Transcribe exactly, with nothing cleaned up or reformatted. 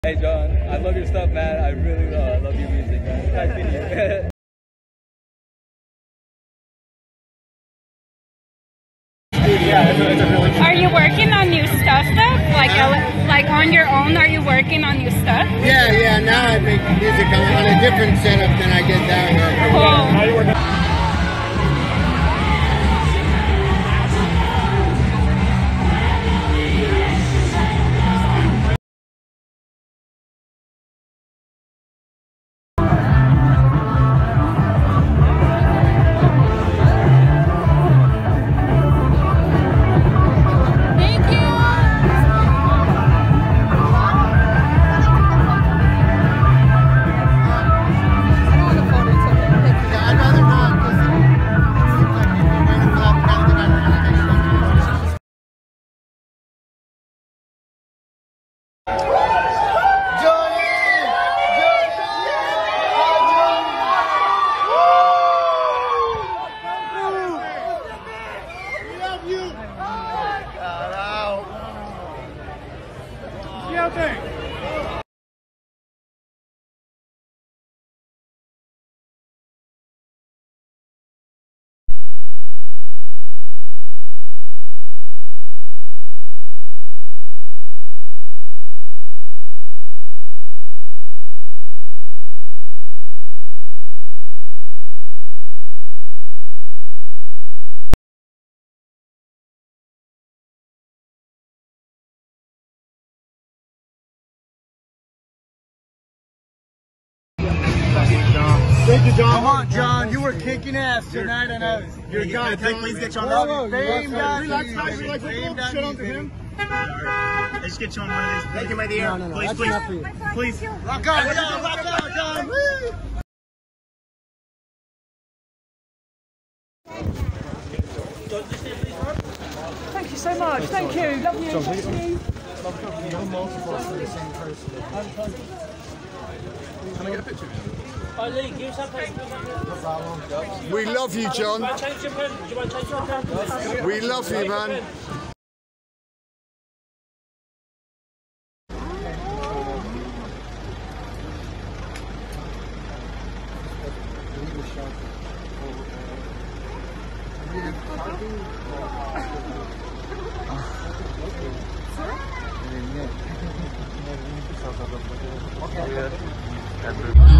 Hey John, I love your stuff, man. I really uh, love your music, man. Nice meeting you. Yeah, it's a, it's a really Are you working on new stuff though? Like uh, like on your own, are you working on new stuff? Yeah, yeah, now I make music on, on a different setup than I did down here. Cool. Now you're working. Thank you, John. Come on, John. You were kicking ass tonight, and I was. You're John. Can I please get you on Whoa, the fame down. Relax, guys. Relax. Let's shit onto him. I just get you on one of these. Thank you, my dear. No, no, no. Please, That's please. enough for you. Please. Rock on, John. Rock on, John. Woo! Thank you so much. Thank you. Love you. Thank you. Can I get a picture? We love you, John. We love you, man. Okay.